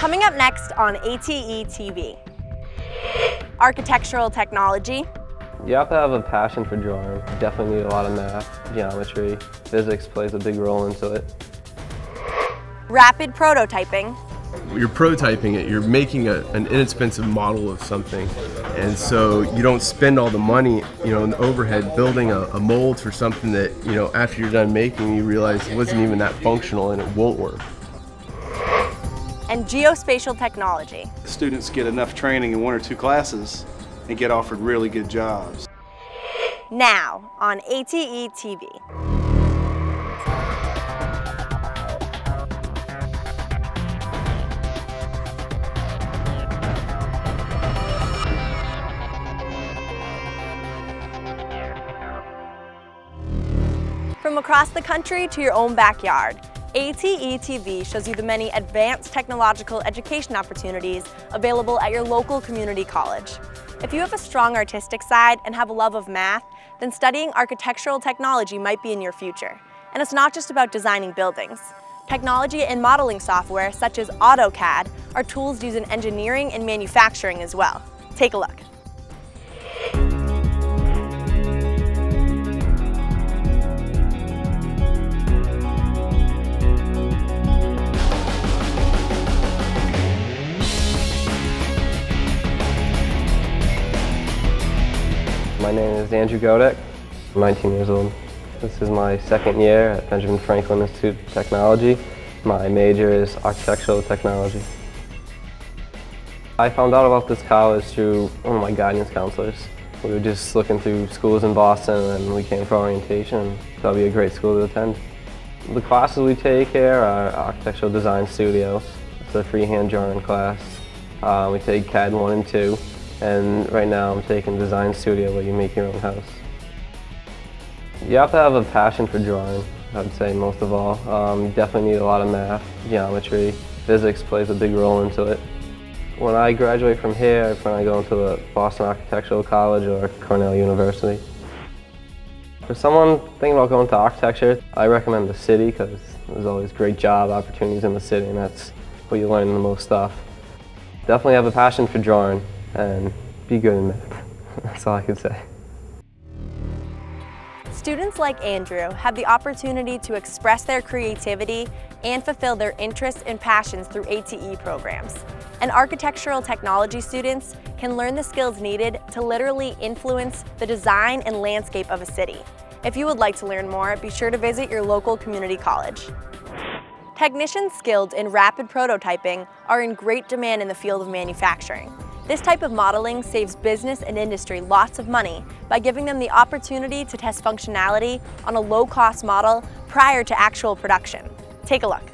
Coming up next on ATETV. Architectural technology. You have to have a passion for drawing. You definitely need a lot of math, geometry, physics plays a big role into it. Rapid prototyping. You're prototyping it, you're making an inexpensive model of something, and so you don't spend all the money, in the overhead building a mold for something that, after you're done making, you realize it wasn't even that functional and it won't work. And geospatial technology. Students get enough training in 1 or 2 classes and get offered really good jobs. Now on ATETV. From across the country to your own backyard, ATETV shows you the many advanced technological education opportunities available at your local community college. If you have a strong artistic side and have a love of math, then studying architectural technology might be in your future. And it's not just about designing buildings. Technology and modeling software such as Auto-Cad are tools used in engineering and manufacturing as well. Take a look. My name is Andrew Godek. I'm 19 years old. This is my second year at Benjamin Franklin Institute of Technology. My major is architectural technology. I found out about this college through one of my guidance counselors. We were just looking through schools in Boston and we came for orientation. That'll be a great school to attend. The classes we take here are architectural design studio. It's a freehand drawing class. We take CAD 1 and 2. And right now I'm taking design studio where you make your own house. You have to have a passion for drawing, I'd say most of all. You definitely need a lot of math, geometry, physics plays a big role into it. When I graduate from here, I plan on going to the Boston Architectural College or Cornell University. For someone thinking about going to architecture, I recommend the city because there's always great job opportunities in the city and that's where you learn the most stuff. Definitely have a passion for drawing and be good in math. That's all I can say. Students like Andrew have the opportunity to express their creativity and fulfill their interests and passions through ATE programs. And architectural technology students can learn the skills needed to literally influence the design and landscape of a city. If you would like to learn more, be sure to visit your local community college. Technicians skilled in rapid prototyping are in great demand in the field of manufacturing. This type of modeling saves business and industry lots of money by giving them the opportunity to test functionality on a low-cost model prior to actual production. Take a look.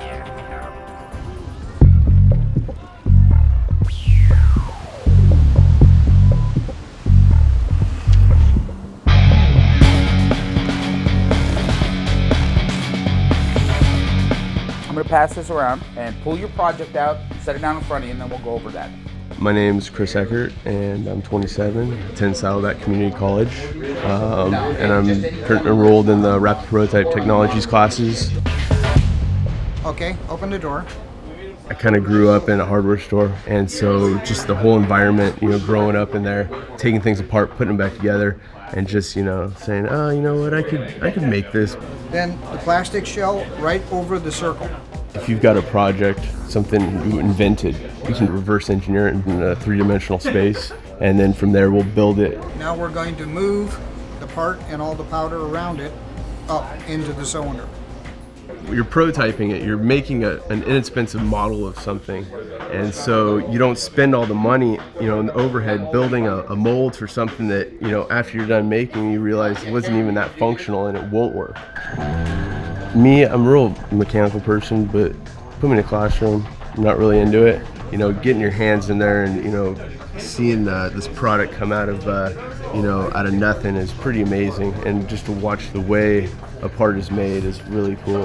I'm going to pass this around and pull your project out, set it down in front of you, and then we'll go over that. My name is Eckert, and I'm 27, attend Saddleback Community College, and I'm enrolled in the Rapid Prototype Technologies classes. Okay, open the door. I kind of grew up in a hardware store, and so just the whole environment, growing up in there, taking things apart, putting them back together, and just, saying, oh, you know what, I could make this. Then the plastic shell right over the circle. If you've got a project, something you invented, we can reverse engineer it in a three-dimensional space, and then from there we'll build it. Now we're going to move the part and all the powder around it up into the cylinder. You're prototyping it, you're making an inexpensive model of something, and so you don't spend all the money, in the overhead building a mold for something that, after you're done making, you realize it wasn't even that functional and it won't work. Me, I'm a real mechanical person, but put me in a classroom, I'm not really into it. Getting your hands in there and, seeing this product come out of, out of nothing is pretty amazing. And just to watch the way a part is made is really cool.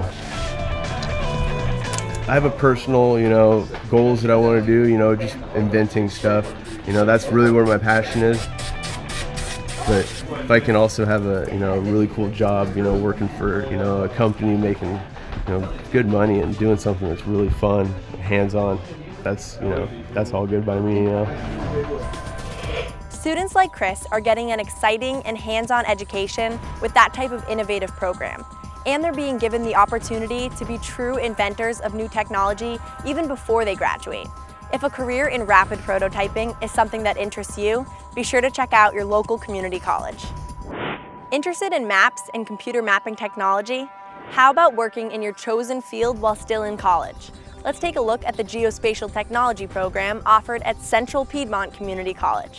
I have a personal, goals that I want to do, just inventing stuff. That's really where my passion is. But if I can also have a, really cool job, working for, a company making, good money and doing something that's really fun, hands-on, that's all good by me. Students like Chris are getting an exciting and hands-on education with that type of innovative program. And they're being given the opportunity to be true inventors of new technology even before they graduate. If a career in rapid prototyping is something that interests you, be sure to check out your local community college. Interested in maps and computer mapping technology? How about working in your chosen field while still in college? Let's take a look at the Geospatial Technology program offered at Central Piedmont Community College.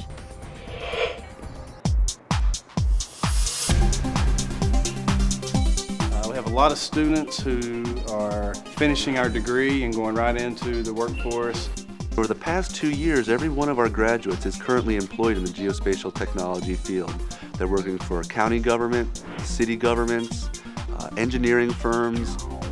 We have a lot of students who are finishing our degree and going right into the workforce. Over the past 2 years, every one of our graduates is currently employed in the geospatial technology field. They're working for county government, city governments, engineering firms.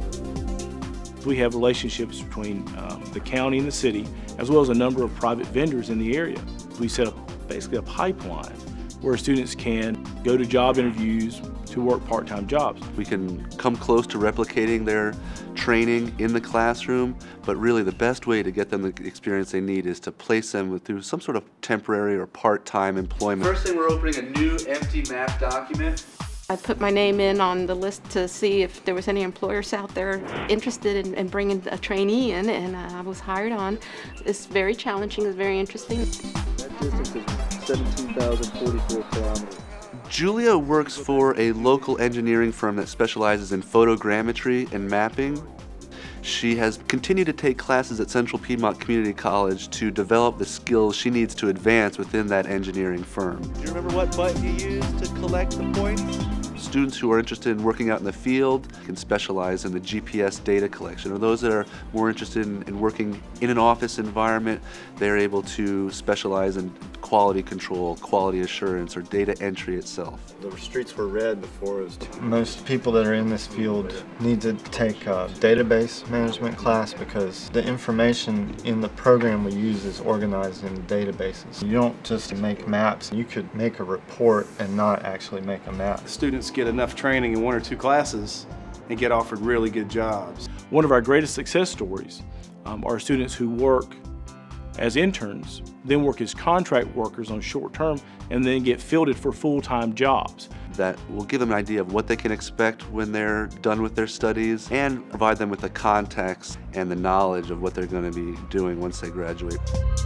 We have relationships between the county and the city, as well as a number of private vendors in the area. We set up basically a pipeline where students can go to job interviews to work part-time jobs. We can come close to replicating their training in the classroom, but really the best way to get them the experience they need is to place them through some sort of temporary or part-time employment. First thing, we're opening a new empty map document. I put my name in on the list to see if there was any employers out there interested in bringing a trainee in, and I was hired on. It's very challenging, it's very interesting. That distance is 17,044 kilometers. Julia works for a local engineering firm that specializes in photogrammetry and mapping. She has continued to take classes at Central Piedmont Community College to develop the skills she needs to advance within that engineering firm. Do you remember what button you used to collect the points? Students who are interested in working out in the field can specialize in the GPS data collection, or those that are more interested in working in an office environment, they're able to specialize in quality control, quality assurance, or data entry itself. The streets were red before it was. Most people that are in this field need to take a database management class because the information in the program we use is organized in databases. You don't just make maps, you could make a report and not actually make a map. Students get enough training in 1 or 2 classes and get offered really good jobs. One of our greatest success stories are students who work as interns, then work as contract workers on short term, and then get fielded for full-time jobs. That will give them an idea of what they can expect when they're done with their studies and provide them with the context and the knowledge of what they're going to be doing once they graduate.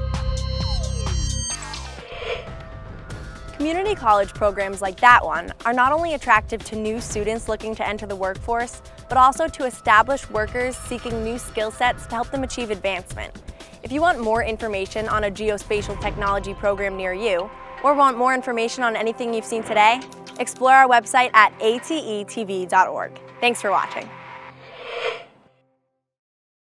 Community college programs like that one are not only attractive to new students looking to enter the workforce, but also to established workers seeking new skill sets to help them achieve advancement. If you want more information on a geospatial technology program near you, or want more information on anything you've seen today, explore our website at atetv.org. Thanks for watching.